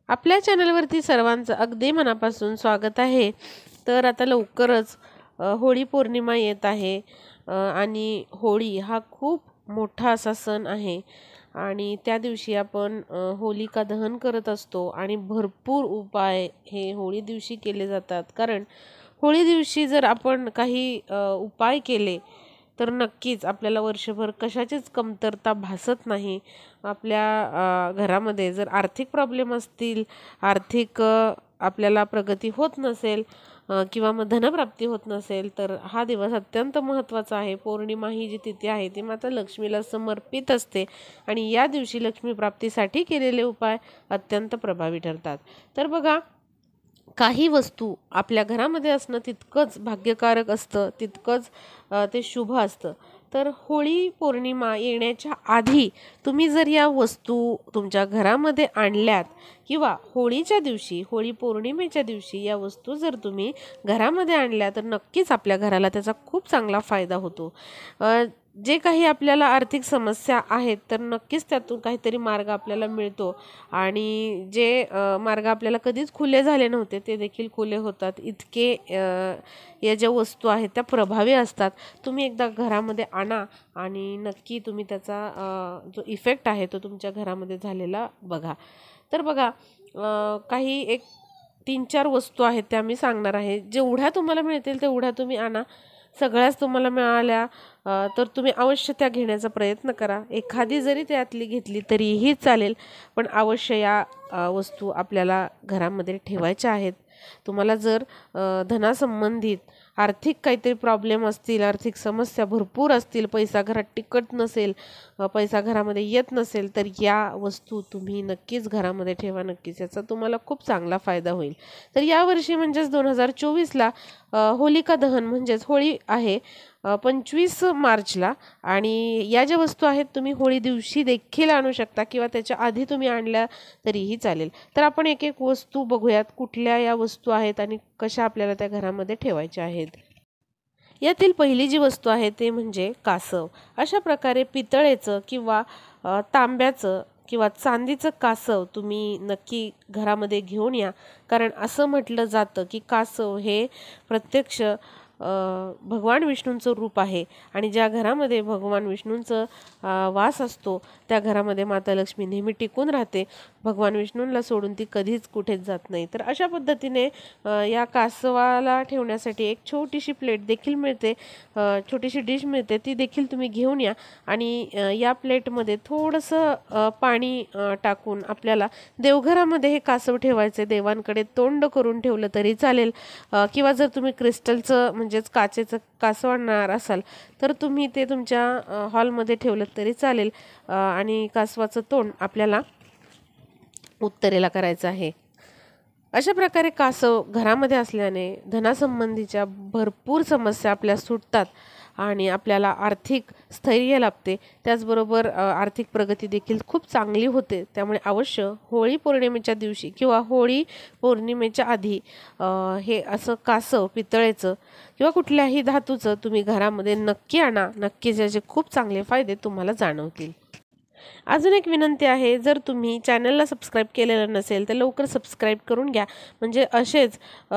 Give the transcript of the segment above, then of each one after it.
आपल्या चॅनलवरती सर्वांचं अगदी मनापासून स्वागत आहे। तर आता लवकरच होळी पौर्णिमा येत आहे आणि होळी हा खूप मोठा असा सण आहे आणि त्या दिवशी आपण होलिका दहन करत असतो आणि भरपूर उपाय हे होळी दिवशी केले जातात। कारण होळी दिवशी जर आपण काही उपाय केले तर नक्कीच आपल्याला वर्षभर कशाचीच कमतरता भासत नाही। आपल्या घरामध्ये जर आर्थिक प्रॉब्लेम असतील, आर्थिक आपल्याला प्रगती होत नसेल किंवा मग धनप्राप्ती होत नसेल तर हा दिवस अत्यंत महत्त्वाचा आहे। पौर्णिमा ही जी तिथी आहे ती माता लक्ष्मीला समर्पित असते आणि या दिवशी लक्ष्मी प्राप्तीसाठी केलेले उपाय अत्यंत प्रभावी ठरतात। तर बघा, काही वस्तू आपल्या घरामध्ये असणं तितकंच भाग्यकारक असतं, तितकंच ते शुभ असतं। तर होळी पौर्णिमा येण्याच्या आधी तुम्ही जर या वस्तू तुमच्या घरामध्ये आणल्यात किंवा होळीच्या दिवशी, होळी पौर्णिमेच्या दिवशी या वस्तू जर तुम्ही घरामध्ये आणल्या तर नक्कीच आपल्या घराला त्याचा खूप चांगला फायदा होतो। जे काही आपल्याला आर्थिक समस्या आहेत तर नक्कीच त्यातून काहीतरी मार्ग आपल्याला मिळतो आणि जे मार्ग आपल्याला कधीच खुले झाले नव्हते ते देखील खुले होतात। इतके या ज्या वस्तू आहेत त्या प्रभावी असतात। तुम्ही एकदा घरामध्ये आणा आणि नक्की तुम्ही त्याचा जो इफेक्ट आहे तो तुमच्या घरामध्ये झालेला बघा। तर बघा, काही एक 3-4 वस्तू आहेत त्या मी सांगणार आहे। जेवढ्या तुम्हाला मिळतील तेवढ्या तुम्ही आणा। सगळ्याच तुम्हाला मिळाल्या तर तुम्ही अवश्य त्या घेण्याचा प्रयत्न करा। एखादी जरी त्यातली घेतली तरीही चालेल, पण अवश्य या वस्तू आपल्याला घरामध्ये ठेवायच्या आहेत। तुम्हाला जर धनासंबंधित आर्थिक काहीतरी प्रॉब्लेम असतील, आर्थिक समस्या भरपूर असतील, पैसा घरात टिकत नसेल, पैसा घरामध्ये येत नसेल तर या वस्तू तुम्ही नक्कीच घरामध्ये ठेवा। नक्कीच याचा तुम्हाला खूप चांगला फायदा होईल। तर यावर्षी म्हणजेच 2024ला होलिका दहन म्हणजेच होळी आहे 25 मार्चला आणि या ज्या वस्तू आहेत तुम्ही होळी दिवशी देखील आणू शकता किंवा त्याच्या आधी तुम्ही आणल्या तरीही चालेल। तर आपण एक एक वस्तू बघूयात, कुठल्या या वस्तू आहेत आणि कशा आपल्याला त्या घरामध्ये ठेवायच्या आहेत। यातील पहिली जी वस्तू आहे ते म्हणजे कासव। अशा प्रकारे पितळेचं किंवा तांब्याचं किंवा चांदीचं कासव तुम्ही नक्की घरामध्ये घेऊन या। कारण असं म्हटलं जातं की कासव हे प्रत्यक्ष भगवान विष्णूंचं रूप आहे आणि ज्या घरामध्ये भगवान विष्णूंचं वास असतो त्या घरामध्ये माता लक्ष्मी नेहमी टिकून राहते। भगवान विष्णूंना सोडून ती कधीच कुठेच जात नाही। तर अशा पद्धतीने या कासवाला ठेवण्यासाठी एक छोटीशी प्लेट देखील मिळते, छोटीशी डिश मिळते, ती देखील तुम्ही घेऊन या आणि या प्लेटमध्ये थोडंसं पाणी टाकून आपल्याला देवघरामध्ये हे कासव ठेवायचे। देवांकडे तोंड करून ठेवलं तरी चालेल किंवा जर तुम्ही क्रिस्टलचं म्हणजेच काचेचं कासव आणणार असाल तर तुम्ही ते तुमच्या हॉलमध्ये ठेवलं तरी चालेल आणि कासवाचं तोंड आपल्याला उत्तरेला करायचं आहे। अशा प्रकारे कासव घरामध्ये असल्याने धनासंबंधीच्या भरपूर समस्या आपल्या सुटतात आणि आपल्याला आर्थिक स्थैर्य लाभते, त्याचबरोबर आर्थिक प्रगती देखील खूप चांगली होते। त्यामुळे अवश्य होळी पौर्णिमेच्या दिवशी किंवा होळी पौर्णिमेच्या आधी हे असं कासव पितळेचं किंवा कुठल्याही धातूचं तुम्ही घरामध्ये नक्की आणा। नक्कीच याचे खूप चांगले फायदे तुम्हाला जाणवतील। अजून एक विनंती आहे, जर तुम्ही चॅनलला सबस्क्राईब केलेलं नसेल तर लवकर सबस्क्राईब करून घ्या, म्हणजे असेच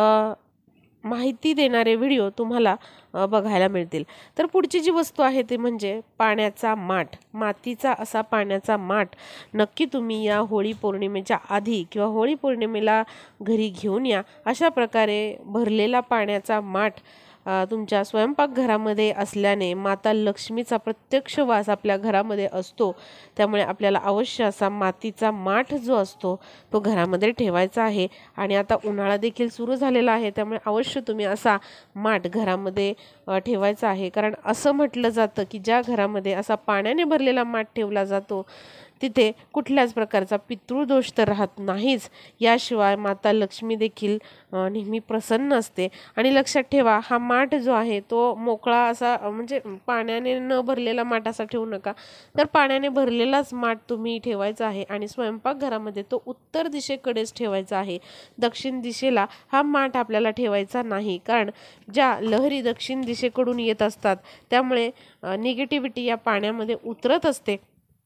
माहिती देणारे व्हिडिओ तुम्हाला बघायला मिळतील। तर पुढची जी वस्तू आहे ती म्हणजे पाण्याचा माठ, मातीचा असा पाण्याचा माठ नक्की तुम्ही या होळी पौर्णिमेच्या आधी किंवा होळी पौर्णिमेला घरी घेऊन या। अशा प्रकारे भरलेला पाण्याचा माठ तुमच्या स्वयंपाकघरामध्ये असल्याने माता लक्ष्मीचा प्रत्यक्ष वास आपल्या घरामध्ये असतो। त्यामुळे आपल्याला अवश्य असा मातीचा माठ जो असतो तो घरामध्ये ठेवायचा आहे आणि आता उन्हाळा देखील सुरू झालेला आहे त्यामुळे अवश्य तुम्ही असा माठ घरामध्ये ठेवायचा आहे। कारण असं म्हटलं जातं की ज्या घरामध्ये असा पाण्याने भरलेला माठ ठेवला जातो तिथे कुठल्याच प्रकारचा पितृदोष तर राहत नाहीच, याशिवाय माता लक्ष्मी देखील नेहमी प्रसन्न असते। आणि लक्षात ठेवा, हा माठ जो आहे तो मोकळा असा म्हणजे पाण्याने न भरलेला माठ असा ठेवू नका, तर पाण्याने भरलेलाच माठ तुम्ही ठेवायचा आहे आणि स्वयंपाकघरामध्ये तो उत्तर दिशेकडेच ठेवायचा आहे। दक्षिण दिशेला हा माठ आपल्याला ठेवायचा नाही, कारण ज्या लहरी दक्षिण दिशेकडून येत असतात त्यामुळे निगेटिव्हिटी या पाण्यामध्ये उतरत असते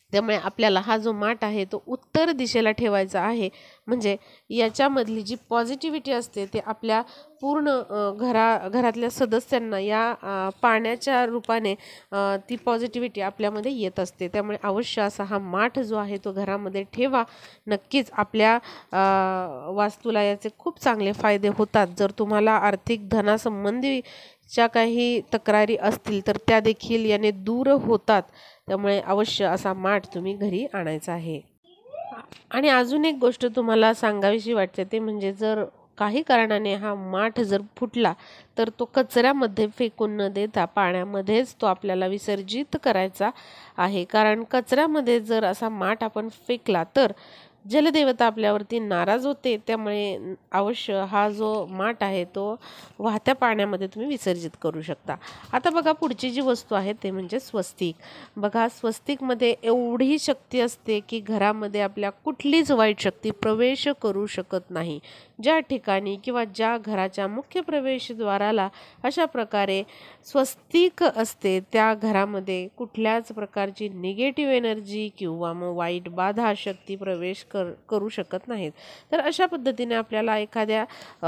त्यामुळे आपल्याला हा जो माठ आहे तो उत्तर दिशेला ठेवायचा आहे. म्हणजे याच्यामधली जी पॉझिटिव्हिटी असते ते आपल्या पूर्ण घरातल्या सदस्यांना या पाण्याच्या रूपाने ती पॉझिटिव्हिटी आपल्यामध्ये येत असते. त्यामुळे अवश्य असा हा माठ जो आहे तो घरामध्ये ठेवा. नक्कीच आपल्या वास्तूला याचे खूप चांगले फायदे होतात. जर तुम्हाला आर्थिक धनासंबंधी काही तक्रारी असतील तर त्या देखील याने दूर होतात. त्यामुळे अवश्य असा माठ तुम्ही घरी आणायचा आहे. आणि अजून एक गोष्ट तुम्हाला सांगावीशी वाटते ते म्हणजे जर काही कारणाने हा माठ जर फुटला तर तो कचऱ्यामध्ये फेकून न देता पाण्यामध्येच तो आपल्याला विसर्जित करायचा आहे. कारण कचऱ्यामध्ये जर असा माठ आपण फेकला तर जलदेवता आपल्यावरती नाराज होते. त्यामुळे अवश्य हा जो माठ आहे तो वाहत्या पाण्यामध्ये तुम्ही विसर्जित करू शकता. आता बघा पुढची जी वस्तू आहे ते म्हणजे स्वस्तिक. बघा स्वस्तिकमध्ये एवढी शक्ती असते की घरामध्ये आपल्या कुठलीच वाईट शक्ती प्रवेश करू शकत नाही. ज्या ठिकाणी किंवा ज्या घराच्या मुख्य प्रवेशद्वाराला अशा प्रकारे स्वस्तिक असते त्या घरामध्ये कुठल्याच प्रकारची निगेटिव्ह एनर्जी किंवा मग वाईट बाधा शक्ती प्रवेश करू शकत नाहीत. तर अशा पद्धतीने आपल्याला एखाद्या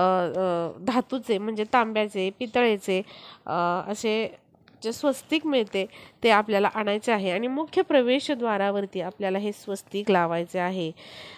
धातूचे म्हणजे तांब्याचे, पितळेचे असे जे स्वस्तिक मिळते ते आपल्याला आणायचे आहे आणि मुख्य प्रवेशद्वारावरती आपल्याला हे स्वस्तिक लावायचे आहे.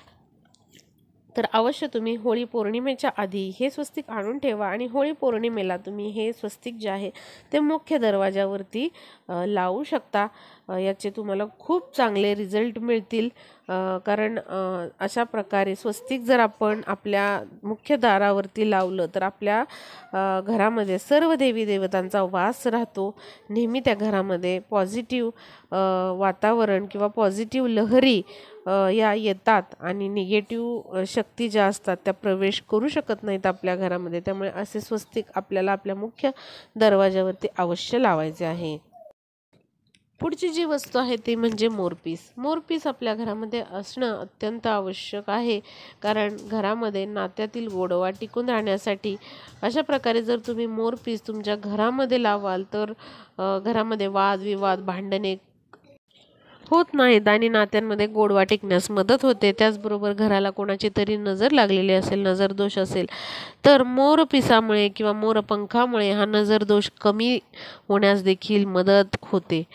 तर अवश्य तुम्ही होळी पौर्णिमेच्या आधी हे स्वस्तिक आणून ठेवा आणि होळी पौर्णिमेला तुम्ही हे स्वस्तिक जे आहे ते मुख्य दरवाजावरती लावू शकता. याचे तुम्हाला खूप चांगले रिझल्ट मिळतील. कारण अशा प्रकारे स्वस्तिक जर आपण आपल्या मुख्य दारावरती लावलं तर आपल्या घरामध्ये सर्व देवी देवतांचा वास राहतो. नेहमी त्या घरामध्ये पॉझिटिव्ह वातावरण किंवा पॉझिटिव्ह लहरी या येतात आणि निगेटिव्ह शक्ती ज्या असतात त्या प्रवेश करू शकत नाहीत आपल्या घरामध्ये. त्यामुळे असे स्वस्तिक आपल्याला आपल्या मुख्य दरवाजावरती अवश्य लावायचे आहे. पुढची जी वस्तू आहे ती म्हणजे मोरपीस. मोरपीस आपल्या घरामध्ये असणं अत्यंत आवश्यक आहे. कारण घरामध्ये नात्यातील गोडवा टिकून राहण्यासाठी अशा प्रकारे जर तुम्ही मोरपीस तुमच्या घरामध्ये लावाल तर घरामध्ये वादविवाद, भांडणे होत नाहीत आणि नात्यांमध्ये गोडवा टिकण्यास मदत होते. त्याचबरोबर घराला कोणाची तरी नजर लागलेली असेल, नजरदोष असेल तर मोरपिसामुळे किंवा मोरपंखामुळे हा नजरदोष कमी होण्यास देखील मदत होते.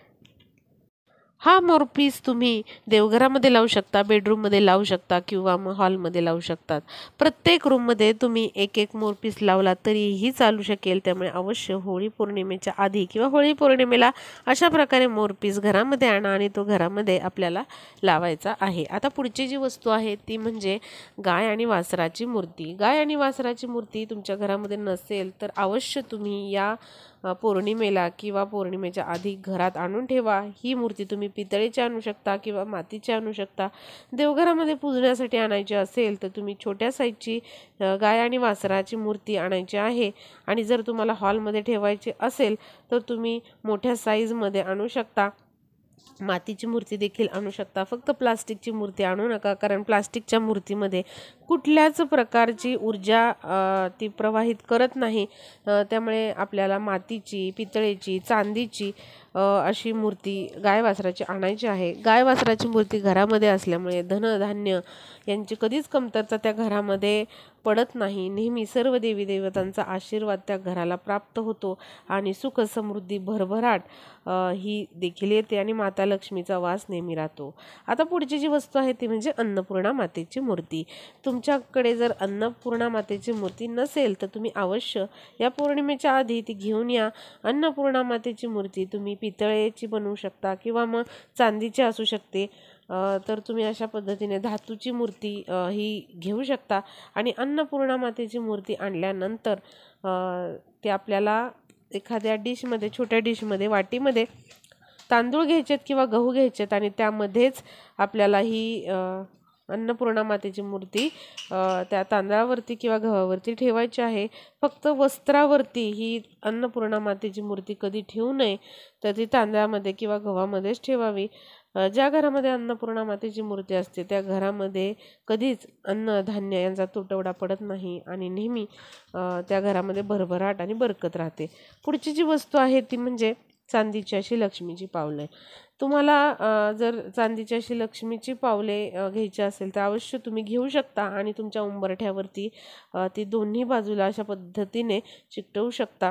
हा मोरपीस तुम्ही देवघरामध्ये लावू शकता, बेडरूममध्ये लावू शकता किंवा मग हॉलमध्ये लावू शकतात. प्रत्येक रूममध्ये तुम्ही एक एक मोरपीस लावला तरीही चालू शकेल. त्यामुळे अवश्य होळी पौर्णिमेच्या आधी किंवा होळी पौर्णिमेला अशा प्रकारे मोरपीस घरामध्ये आणा आणि तो घरामध्ये आपल्याला लावायचा आहे. आता पुढची जी वस्तू आहे ती म्हणजे गाय आणि वासराची मूर्ती. गाय आणि वासराची मूर्ती तुमच्या घरामध्ये नसेल तर अवश्य तुम्ही या पौर्णिमेला किंवा पौर्णिमेच्या आधी घरात आणून ठेवा. ही मूर्ती तुम्ही पितळेची आणू शकता किंवा मातीची आणू शकता. देवघरामध्ये पूजण्यासाठी आणायची असेल तर तुम्ही छोट्या साईजची गाय आणि वासराची मूर्ती आणायची आहे आणि जर तुम्हाला हॉलमध्ये ठेवायची असेल तर तुम्ही मोठ्या साईजमध्ये आणू शकता. मातीची मूर्ती देखील आणू शकता. फक्त प्लास्टिकची मूर्ती आणू नका. कारण प्लास्टिकच्या मूर्तीमध्ये कुठल्याच प्रकारची ऊर्जा ती प्रवाहित करत नाही. त्यामुळे आपल्याला मातीची, पितळेची, चांदीची अशी मूर्ती गाय वासराची आणायची आहे. गाय वासराची मूर्ती घरामध्ये असल्यामुळे धनधान्य यांची कधीच कमतरता त्या घरामध्ये पडत नाही. नेहमी सर्व देवी देवतांचा आशीर्वाद त्या घराला प्राप्त होतो आणि सुख समृद्धी भरभराट ही देखील येते आणि माता लक्ष्मीचा वास नेहमी राहतो. आता पुढची जी वस्तू आहे ती म्हणजे अन्नपूर्णा मातेची मूर्ती. तुमच्याकडे जर अन्नपूर्णा मातेची मूर्ती नसेल तर तुम्ही अवश्य या पौर्णिमेच्या आधी ती घेऊन या. अन्नपूर्णा मातेची मूर्ती तुम्ही पितळेची बनवू शकता किंवा मग चांदीची असू शकते. तर तुम्ही अशा पद्धतीने धातूची मूर्ती ही घेऊ शकता आणि अन्नपूर्णा मातेची मूर्ती आणल्यानंतर ते आपल्याला एखाद्या डिशमध्ये, छोट्या डिशमध्ये, वाटीमध्ये तांदूळ घ्यायचेत किंवा गहू घ्यायचेत आणि त्यामध्येच आपल्याला ही अन्नपूर्णा मातेची मूर्ती त्या तांदळावरती किंवा गव्हावरती ठेवायची आहे. फक्त वस्त्रावरती ही अन्नपूर्णा मातेची मूर्ती कधी ठेवू नये, तर ती तांदळामध्ये किंवा गव्हामध्येच ठेवावी. ज्या घरामध्ये अन्नपूर्णा मातेची मूर्ती असते त्या घरामध्ये कधीच अन्नधान्य यांचा तुटवडा पडत नाही आणि नेहमी त्या घरामध्ये भरभराट आणि बरकत राहते. पुढची जी वस्तू आहे ती म्हणजे चांदीची अशी लक्ष्मीची पावले. तुम्हाला जर चांदीची अशी लक्ष्मीची पावले घ्यायची असेल तर अवश्य तुम्ही घेऊ शकता आणि तुमच्या उंबरठ्यावरती ती दोन्ही बाजूला अशा पद्धतीने चिकटवू शकता.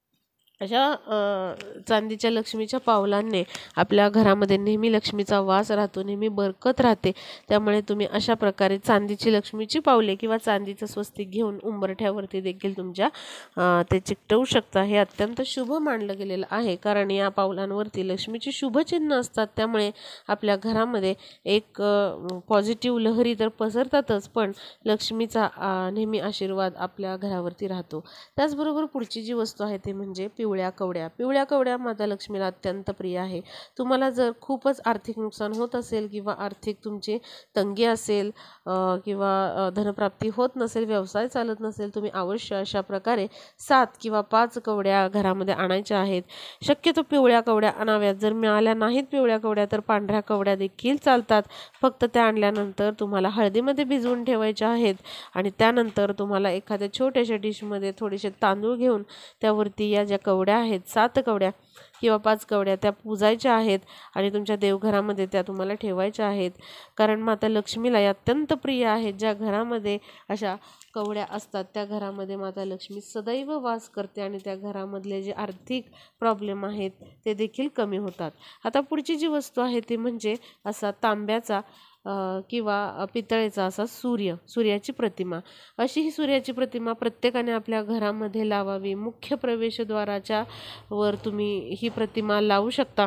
अशा चांदीच्या लक्ष्मीच्या पावलांनी आपल्या घरामध्ये नेहमी लक्ष्मीचा वास राहतो, नेहमी बरकत राहते. त्यामुळे तुम्ही अशा प्रकारे चांदीची लक्ष्मीची पावले किंवा चांदीचं स्वस्तिक घेऊन उंबरठ्यावरती देखील तुमच्या ते चिकटवू शकता. हे अत्यंत शुभ मानलं गेलेलं आहे, कारण या पावलांवरती लक्ष्मीची शुभचिन्ह असतात. त्यामुळे आपल्या घरामध्ये एक पॉझिटिव्ह लहरी तर पसरतातच, पण लक्ष्मीचा नेहमी आशीर्वाद आपल्या घरावरती राहतो. त्याचबरोबर पुढची जी वस्तू आहे ते म्हणजे पिवळ्या कवड्या. पिवळ्या कवड्या माता लक्ष्मीला अत्यंत प्रिय आहे. तुम्हाला जर खूपच आर्थिक नुकसान होत असेल किंवा आर्थिक तुमची तंगी असेल किंवा धनप्राप्ती होत नसेल, व्यवसाय चालत नसेल, तुम्ही अवश्य अशा प्रकारे 7 किंवा 5 कवड्या घरामध्ये आणायच्या आहेत. शक्यतो पिवळ्या कवड्या आणाव्यात. जर मिळाल्या नाहीत पिवळ्या कवड्या तर पांढऱ्या कवड्या देखील चालतात. फक्त त्या आणल्यानंतर तुम्हाला हळदीमध्ये भिजवून ठेवायच्या आहेत आणि त्यानंतर तुम्हाला एखाद्या छोट्याशा डिशमध्ये थोडेसे तांदूळ घेऊन त्यावरती या ज्या कवड्या आहेत 7 कवड्या किंवा 5 कवड्या त्या पूजायच्या आहेत आणि तुमच्या देवघरामध्ये त्या तुम्हाला ठेवायच्या आहेत. कारण माता लक्ष्मीला या अत्यंत प्रिय आहेत. ज्या घरामध्ये अशा कवड्या असतात त्या घरामध्ये माता लक्ष्मी सदैव वास करते आणि त्या घरामधले जे आर्थिक प्रॉब्लेम आहेत ते देखील कमी होतात. आता पुढची जी वस्तू आहे ती म्हणजे असा तांब्याचा किंवा पितळेचा असा सूर्याची प्रतिमा. अशी ही सूर्याची प्रतिमा प्रत्येकाने आपल्या घरामध्ये लावावी. मुख्य प्रवेशद्वाराच्या वर तुम्ही ही प्रतिमा लावू शकता.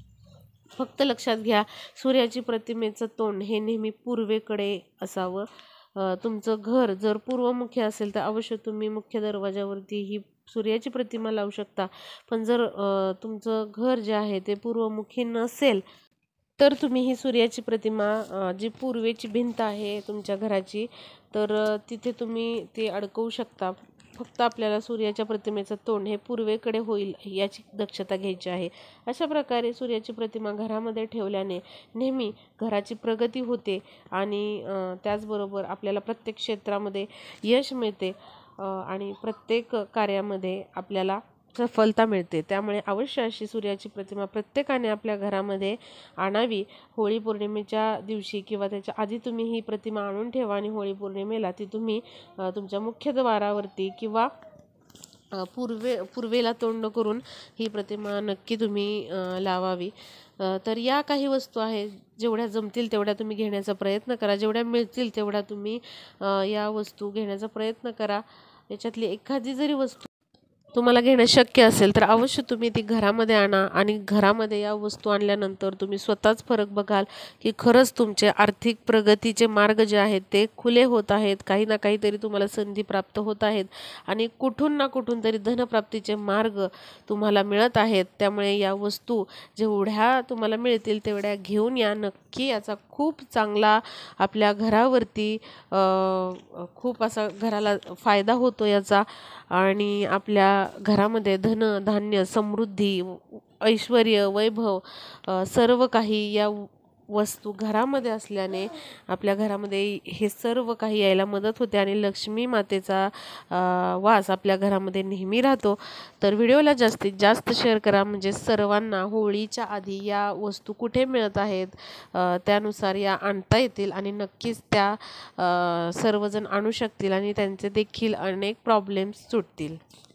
फक्त लक्षात घ्या, सूर्याची प्रतिमेचं तोंड हे नेहमी पूर्वेकडे असावं. तुमचं घर जर पूर्वमुखी असेल तर अवश्य तुम्ही मुख्य दरवाजावरती ही सूर्याची प्रतिमा लावू शकता. पण जर तुमचं घर जे आहे ते पूर्वमुखी नसेल तर तुम्ही ही सूर्याची प्रतिमा जी पूर्वेची भिंत आहे तुमच्या घराची तर तिथे तुम्ही ते अडकवू शकता. फक्त आपल्याला सूर्याच्या प्रतिमेचं तोंड हे पूर्वेकडे होईल याची दक्षता घ्यायची आहे. अशा प्रकारे सूर्याची प्रतिमा घरामध्ये ठेवल्याने नेहमी घराची प्रगती होते आणि त्याचबरोबर आपल्याला प्रत्येक क्षेत्रामध्ये यश मिळते आणि प्रत्येक कार्यामध्ये आपल्याला सफलता मिळते. त्यामुळे अवश्य अशी सूर्याची प्रतिमा प्रत्येकाने आपल्या घरामध्ये आणावी. होळी पौर्णिमेच्या दिवशी किंवा त्याच्या आधी तुम्ही ही प्रतिमा आणून ठेवा आणि होळी पौर्णिमेला ती तुम्ही तुमच्या मुख्य द्वारावरती किंवा पूर्वेला तोंड करून ही प्रतिमा नक्की तुम्ही लावावी. तर या काही वस्तू आहेत, जेवढ्या जमतील तेवढ्या तुम्ही घेण्याचा प्रयत्न करा. जेवढ्या मिळतील तेवढ्या तुम्ही या वस्तू घेण्याचा प्रयत्न करा. याच्यातली एखादी जरी वस्तू तुम्हाला घेणं शक्य असेल तर अवश्य तुम्ही ती घरामध्ये आणा आणि घरामध्ये या वस्तू आणल्यानंतर तुम्ही स्वतःच फरक बघाल की खरंच तुमचे आर्थिक प्रगतीचे मार्ग जे आहेत ते खुले होत आहेत. काही ना काहीतरी तुम्हाला संधी प्राप्त होत आहेत आणि कुठून ना कुठून तरी धनप्राप्तीचे मार्ग तुम्हाला मिळत आहेत. त्यामुळे या वस्तू जेवढ्या तुम्हाला मिळतील तेवढ्या घेऊन या नक्की. याचा खूप चांगला आपल्या घरावरती खूप असा घराला फायदा होतो याचा आणि आपल्या घरामध्ये धन धान्य समृद्धी ऐश्वर्य वैभव सर्व काही या वस्तू घरामध्ये असल्याने आपल्या घरामध्ये हे सर्व काही यायला मदत होते आणि लक्ष्मी मातेचा वास आपल्या घरामध्ये नेहमी राहतो. तर व्हिडिओला जास्तीत जास्त शेअर करा म्हणजे सर्वांना होळीच्या आधी या वस्तू कुठे मिळत आहेत त्यानुसार या आणता येतील आणि नक्कीच त्या सर्वजण आणू शकतील आणि त्यांचे देखील अनेक प्रॉब्लेम्स सुटतील.